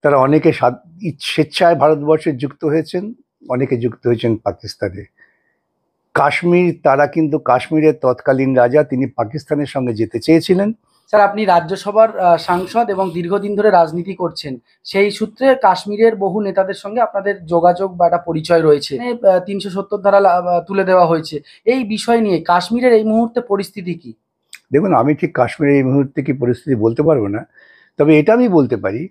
তারা অনেকে স্বেচ্ছায় ভারতবর্ষে যুক্ত হয়েছেন, অনেকে যুক্ত হয়েছেন পাকিস্তানে। কাশ্মীর, তারা কিন্তু কাশ্মীরের তৎকালীন রাজা, তিনি পাকিস্তানের সঙ্গে যেতে চেয়েছিলেন। স্যার, আপনি রাজ্যসভার সাংসদ এবং দীর্ঘদিন ধরে রাজনীতি করছেন। সেই সূত্রে কাশ্মীরের বহু নেতাদের সঙ্গে আপনাদের যোগাযোগ বা একটা পরিচয় রয়েছে। ৩৭০ ধারা তুলে দেওয়া হয়েছে। এই বিষয় নিয়ে কাশ্মীরের এই মুহূর্তে পরিস্থিতি কি? দেখুন, আমি ঠিক কাশ্মীরের এই মুহূর্তে কি পরিস্থিতি বলতে পারবো না, তবে এটা আমি বলতে পারি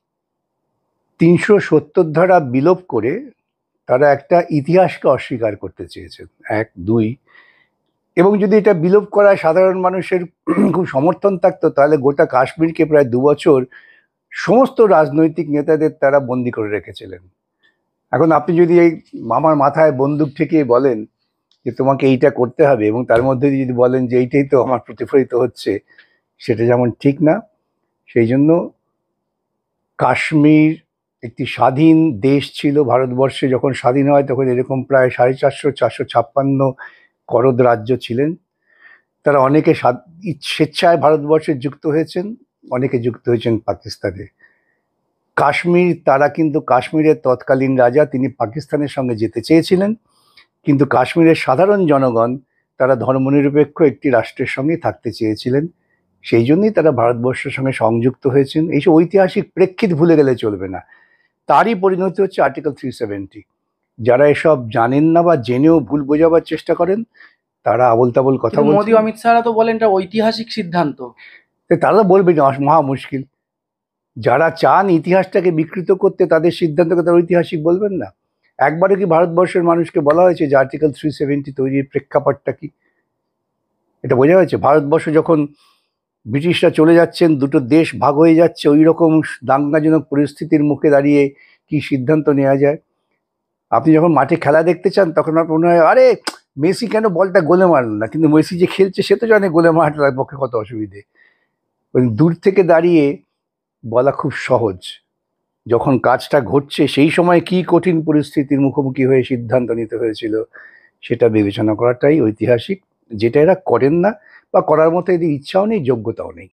৩৭০ ধারা বিলোপ করে তারা একটা ইতিহাসকে অস্বীকার করতে চেয়েছেন, এক দুই। এবং যদি এটা বিলোপ করায় সাধারণ মানুষের খুব সমর্থন থাকতো, তাহলে গোটা কাশ্মীরকে প্রায় ২ বছর সমস্ত রাজনৈতিক নেতাদের তারা বন্দি করে রেখেছিলেন। এখন আপনি যদি এই আমার মাথায় বন্দুক ঠেকিয়ে বলেন যে তোমাকে এইটা করতে হবে, এবং তার মধ্যে যদি বলেন যে এইটাই তো আমার প্রতিফলিত হচ্ছে, সেটা যেমন ঠিক না। সেই জন্য কাশ্মীর একটি স্বাধীন দেশ ছিল। ভারতবর্ষে যখন স্বাধীন হয় তখন এরকম প্রায় 450-456 করদ রাজ্য ছিলেন। তারা অনেকে স্বেচ্ছায় ভারতবর্ষে যুক্ত হয়েছেন, অনেকে যুক্ত হয়েছেন পাকিস্তানে। কাশ্মীর, তারা কিন্তু কাশ্মীরের তৎকালীন রাজা, তিনি পাকিস্তানের সঙ্গে যেতে চেয়েছিলেন, কিন্তু কাশ্মীরের সাধারণ জনগণ তারা ধর্মনিরপেক্ষ একটি রাষ্ট্রের সঙ্গে থাকতে চেয়েছিলেন। সেই জন্যই তারা ভারতবর্ষের সঙ্গে সংযুক্ত হয়েছেন। এইসব ঐতিহাসিক প্রেক্ষিত ভুলে গেলে চলবে না। তারই পরিণতি হচ্ছে আর্টিকেল 370। যারা এসব জানেন না বা জেনেও ভুল বোঝাবার চেষ্টা করেন, তারা আবোল তাবোল কথা কিন্তু মোদী বলছেন। অমিত শাহরা তো বলেন এটা ঐতিহাসিক সিদ্ধান্ত। তারা বলবে যে মহা মুশকিল। যারা চান ইতিহাসটাকে বিকৃত করতে, তাদের সিদ্ধান্তকে তারা ঐতিহাসিক বলবেন না? একবারও কি ভারতবর্ষের মানুষকে বলা হয়েছে যে আর্টিকেল 370 তৈরির প্রেক্ষাপটটা কি? এটা বোঝা হয়েছে? ভারতবর্ষ যখন ব্রিটিশরা চলে যাচ্ছেন, দুটো দেশ ভাগ হয়ে যাচ্ছে, ওই রকম দাঙ্গাজনক পরিস্থিতির মুখে দাঁড়িয়ে কি সিদ্ধান্ত নেওয়া যায়? আপনি যখন মাঠে খেলা দেখতে চান, তখন আপনার মনে হয় আরে মেসি কেন বলটা গোলে মারল না, কিন্তু মেসি যে খেলছে সে তো জানে গোলে মারাটা তার পক্ষে কত অসুবিধে। ওই দূর থেকে দাঁড়িয়ে বলা খুব সহজ, যখন কাজটা ঘটছে সেই সময় কি কঠিন পরিস্থিতির মুখোমুখি হয়ে সিদ্ধান্ত নিতে হয়েছিল, সেটা বিবেচনা করাটাই ঐতিহাসিক, যেটা এরা করেন না, বা করার মতো এদের ইচ্ছাও নেই, যোগ্যতাও নেই।